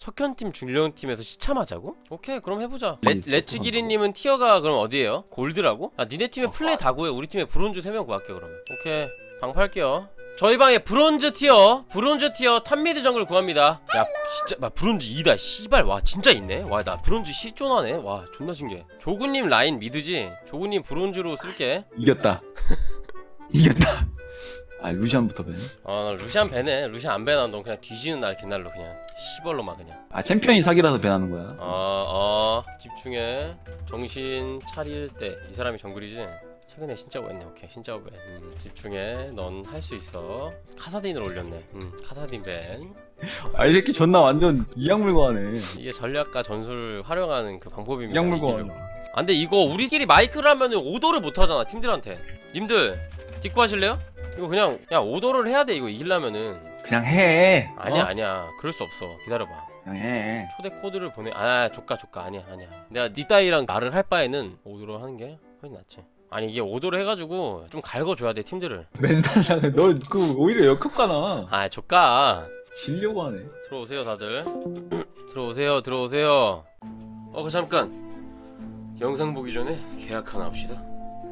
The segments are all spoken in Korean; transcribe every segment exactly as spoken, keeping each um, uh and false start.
석현팀 중령팀에서 시참하자고? 오케이 그럼 해보자. 네, 레, 레츠기리님은 티어가 그럼 어디에요? 골드라고? 아 니네 팀에 어, 플레이 다 구해. 우리 팀에 브론즈 세 명 구할게 그러면. 오케이 방 팔게요. 저희 방에 브론즈 티어 브론즈 티어 탑미드 정글 구합니다. 야 진짜 막 브론즈 이다 씨발. 와 진짜 있네. 와 나 브론즈 실존하네. 와 존나 신기해. 조구님 라인 미드지? 조구님 브론즈로 쓸게. 이겼다. 이겼다. 아 루시안부터 배네. 아 나 루시안 배네. 루시안 안 배나. 넌 그냥 뒤지는 날 개날로 그냥 시벌로 막 그냥. 아 챔피언이 사기라서 배나는 거야. 어어 집중해. 정신 차릴 때. 이 사람이 정글이지? 최근에 신짜오 했네. 오케이 신짜오 밴. 음, 집중해. 넌 할 수 있어. 카사딘을 올렸네. 음 카사딘 밴. 아 이 새끼 존나 완전 이악물고하네. 이게 전략과 전술을 활용하는 그 방법입니다. 이악물고하네. 아 근데 이거 우리끼리 마이크를 하면은 오더를 못하잖아 팀들한테. 님들 딛고 하실래요? 이거 그냥 야 오더를 해야 돼 이거 이기려면은. 그냥 해. 아니야 어? 아니야 그럴 수 없어. 기다려봐. 그냥 해. 초대 코드를 보내. 아 조까 조까 아니야 아니야. 내가 니 따위랑 말을 할 바에는 오더로 하는 게 훨씬 낫지. 아니 이게 오더를 해가지고 좀 갈궈줘야 돼 팀들을. 맨날 너그 오히려 역효과나. 아 조까. 지려고 하네. 들어오세요 다들. 들어오세요 들어오세요. 어 잠깐 영상 보기 전에 계약 하나 합시다.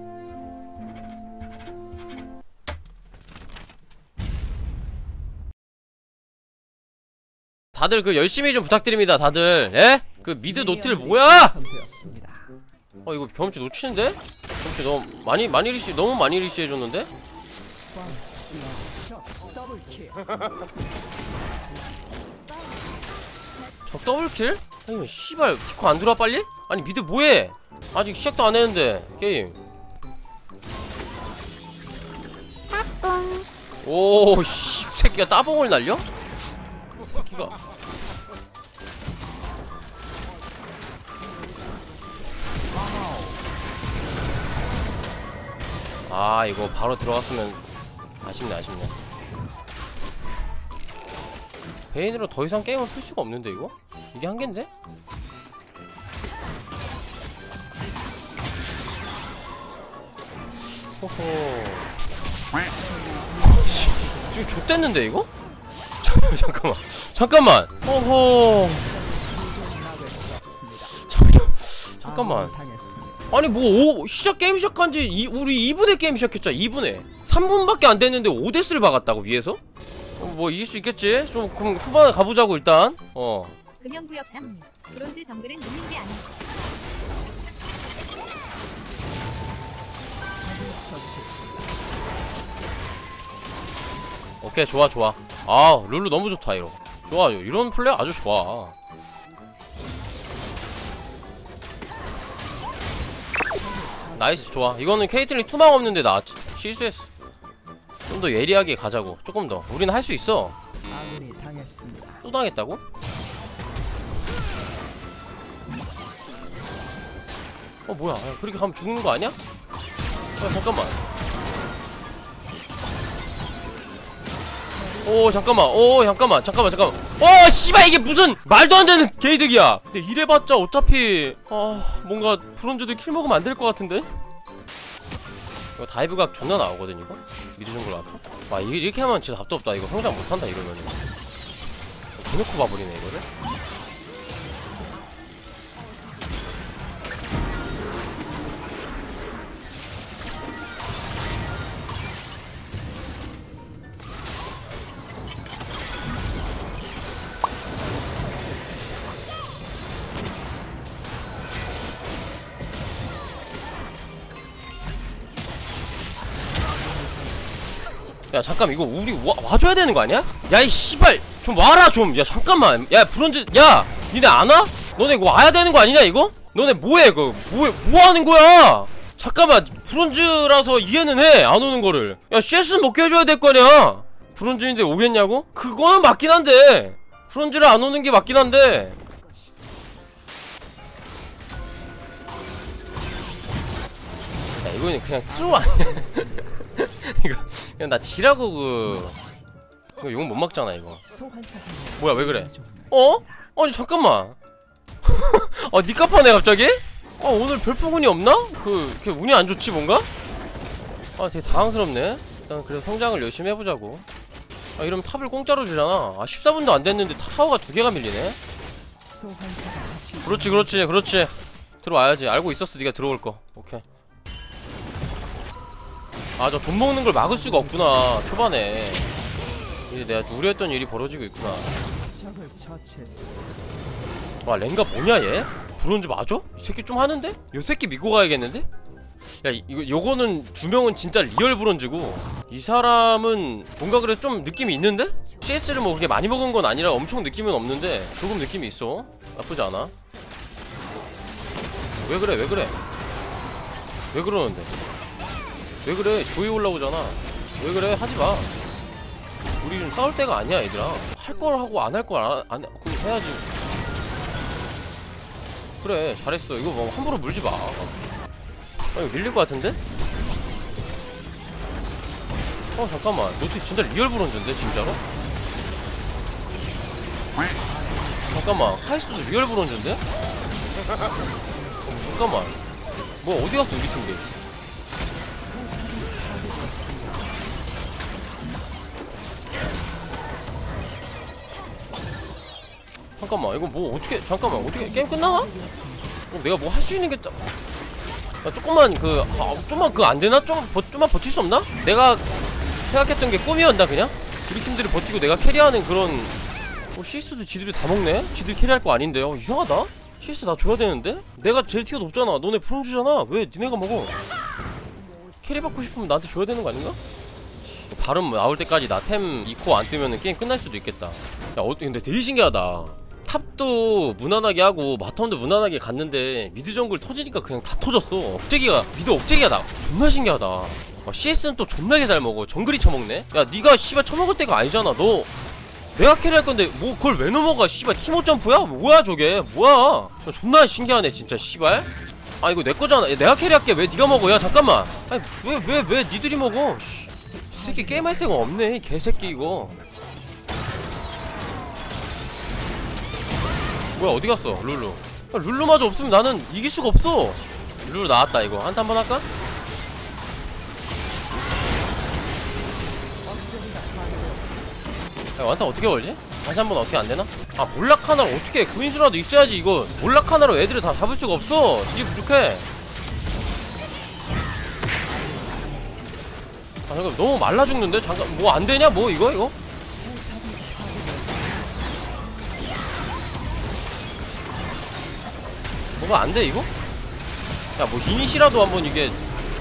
다들 그 열심히 좀 부탁드립니다 다들. 예? 그 미드 노틸 뭐야? 어 이거 경험치 놓치는데? 경험치 너무 많이 많이 리시 너무 많이 리시 해줬는데? 적 더블킬? 아니 씨발 피코 안 들어와 빨리? 아니 미드 뭐해? 아직 시작도 안 했는데 게임. 오 씨 새끼가 따봉을 날려? 새끼가. 아 이거 바로 들어갔으면 아쉽네 아쉽네. 베인으로 더 이상 게임을 풀 수가 없는데 이거? 이게 한계인데? 호호. 지금 좆됐는데 이거? 잠깐만 잠깐만 호호. 잠깐만 아니 뭐 오, 시작 게임 시작한지 이, 우리 이 분에 게임 시작했잖아. 이 분에 삼 분밖에 안 됐는데 오 데스를 박았다고 위에서? 어, 뭐 이길 수 있겠지? 좀 그럼 후반에 가보자고 일단. 어 금연구역 삼. 브론즈 정글은 있는 게 아니야. 오케이 좋아 좋아. 아 룰루 너무 좋다 이거. 좋아 이런 플레이 아주 좋아. 나이스 좋아. 이거는 케이틀린 투망 없는데 나 실수했어. 좀 더 예리하게 가자고. 조금 더. 우리는 할 수 있어. 또 당했다고? 어 뭐야 야, 그렇게 가면 죽는 거 아니야? 야 잠깐만. 오 잠깐만 오 잠깐만 잠깐만 잠깐만. 어 씨발 이게 무슨 말도 안 되는 개이득이야. 근데 이래봤자 어차피 아 뭔가 브론즈도 킬 먹으면 안 될 것 같은데? 이거 다이브각 존나 나오거든 이거? 미드 정글 앞에? 와 이게 이렇게 하면 진짜 답도 없다. 이거 성장 못한다 이러면. 대놓고 봐버리네 이거를. 야 잠깐 이거 우리 와, 와줘야 되는 거 아니야? 야 이 씨발 좀 와라 좀. 야 잠깐만 야 브론즈 야 니네 안 와? 너네 이거 와야 되는 거 아니냐 이거? 너네 뭐해 그 뭐해 뭐하는 거야? 잠깐만 브론즈라서 이해는 해 안 오는 거를. 야 씨에스는 먹게 해줘야 될 거냐? 브론즈인데 오겠냐고? 그거는 맞긴 한데 브론즈를 안 오는 게 맞긴 한데. 야 이거는 그냥 트롤 아니야? 이거 그냥 나 지라고 그 이거 욕 못 먹잖아 이거. 뭐야 왜 그래? 어? 아니 잠깐만. 아 니값하네 갑자기? 아 오늘 별풍운이 없나? 그, 그 운이 안 좋지 뭔가? 아 되게 당황스럽네. 일단 그래도 성장을 열심히 해보자고. 아 이러면 탑을 공짜로 주잖아. 아 십사 분도 안 됐는데 타워가 두 개가 밀리네? 그렇지 그렇지 그렇지. 들어와야지. 알고 있었어 네가 들어올 거. 오케이. 아 저 돈 먹는 걸 막을 수가 없구나 초반에. 이제 내가 우려했던 일이 벌어지고 있구나. 와 랭가 뭐냐 얘? 브론즈 맞아? 이 새끼 좀 하는데? 요 새끼 믿고 가야겠는데? 야 이, 이거 요거는 두 명은 진짜 리얼 브론즈고 이 사람은 뭔가 그래 좀 느낌이 있는데? 씨에스를 뭐 그렇게 많이 먹은 건 아니라 엄청 느낌은 없는데 조금 느낌이 있어. 나쁘지 않아. 왜 그래 왜 그래 왜 그러는데 왜 그래. 조이 올라오잖아. 왜 그래 하지마. 우리 좀 싸울 때가 아니야 얘들아. 할 걸 하고 안 할 걸 안 안 그럼 해야지. 그래 잘했어. 이거 뭐 함부로 물지 마. 아 이거 밀릴 것 같은데? 어 잠깐만 너 진짜 리얼 브론즈인데 진짜로? 잠깐만 카이스도 리얼 브론즈인데? 잠깐만 뭐 어디 갔어 우리 팀들. 잠깐만 이거 뭐 어떻게 잠깐만 어떻게 게임 끝나나? 어, 내가 뭐 할 수 있는 게 딱 아, 조금만 그 아, 좀만 그 안되나? 좀 버, 좀만 버틸 수 없나? 내가 생각했던 게 꿈이었나 그냥? 우리 팀들이 버티고 내가 캐리하는 그런. 어 씨에스도 지들이 다 먹네? 지들이 캐리할 거 아닌데. 어 이상하다? 씨에스 나 줘야 되는데? 내가 제일 티어 높잖아. 너네 브론즈잖아. 왜 니네가 먹어? 캐리 받고 싶으면 나한테 줘야 되는 거 아닌가? 발음 나올 때까지 나 템 이 코 안 뜨면은 게임 끝날 수도 있겠다. 야 어, 근데 되게 신기하다. 탑도 무난하게 하고 바텀도 무난하게 갔는데 미드 정글 터지니까 그냥 다 터졌어. 억제기가 미드 억제기가 나 존나 신기하다. 아, 씨에스는 또 존나게 잘 먹어. 정글이 처먹네? 야 니가 씨발 처먹을 때가 아니잖아. 너 내가 캐리할 건데 뭐 그걸 왜 넘어가. 씨발 티모 점프야? 뭐야 저게 뭐야. 존나 신기하네 진짜 씨발. 아 이거 내 거잖아. 내가 캐리할게. 왜 니가 먹어. 야 잠깐만. 아니 왜 왜 왜 니들이 먹어. 씨, 이 새끼 게임할 새가 없네 이 개새끼 이거. 뭐야 어디갔어 룰루. 야, 룰루마저 없으면 나는 이길 수가 없어. 룰루 나왔다 이거. 한타 한번 할까? 야 완타 어떻게 걸지? 다시 한번 어떻게 안되나? 아 몰락 하나로 어떻게 구인수라도 있어야지. 이거 몰락 하나로 애들을 다 잡을 수가 없어. 이게 부족해. 아 잠깐 너무 말라 죽는데? 잠깐 뭐 안되냐 뭐 이거 이거? 뭐가 안돼 이거? 야 뭐 이니시라도 한번 이게.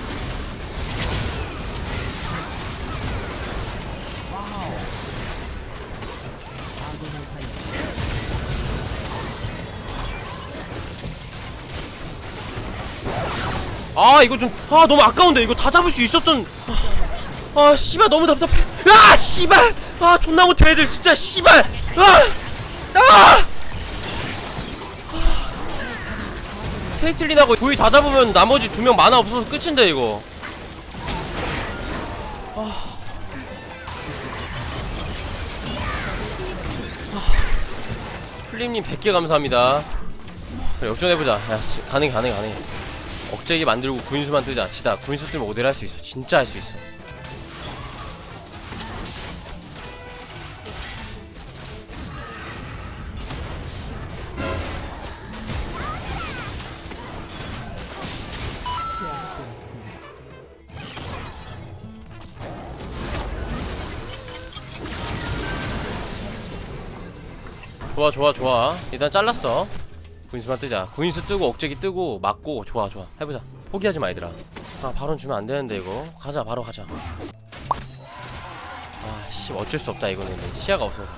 아 이거 좀 아 너무 아까운데. 이거 다 잡을 수 있었던. 아, 아 씨발 너무 답답해. 아 씨발 아 존나 못해 애들 진짜 씨발. 아 아 케이틀린하고 조이 다 잡으면 나머지 두 명 만화 없어서 끝인데 이거. 아. 아. 플림님 백 개 감사합니다. 그래 역전해보자. 야 씨, 가능해 가능해 가능해. 억제기 만들고 구인수만 뜨자. 지다 구인수 뜨면 오대를 할 수 있어. 진짜 할 수 있어. 좋아 좋아 좋아. 일단 잘랐어. 구인수만 뜨자. 구인수 뜨고 억제기 뜨고 맞고. 좋아 좋아 해보자. 포기하지마 얘들아. 아 바론 주면 안되는데 이거. 가자 바로 가자. 아씨 어쩔 수 없다 이거는. 시야가 없어서.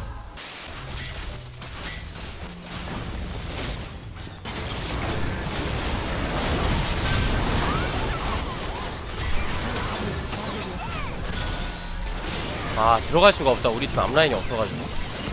아 들어갈 수가 없다. 우리 팀 앞라인이 없어가지고.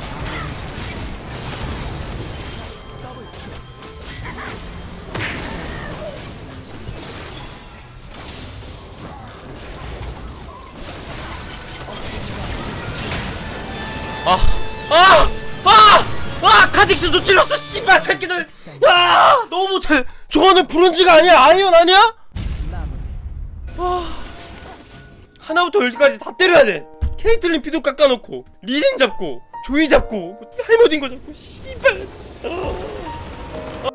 아! 아! 아! 아! 카직스도 찔렀어 씨발 새끼들! 아! 너무 못해! 저거는 브론즈가 아니야! 아이언 아니야? 아... 하나부터 열까지 다 때려야 돼! 케이틀린 피도 깎아놓고 리신 잡고 조이 잡고 뭐 할머니인 거 잡고 씨발. 아,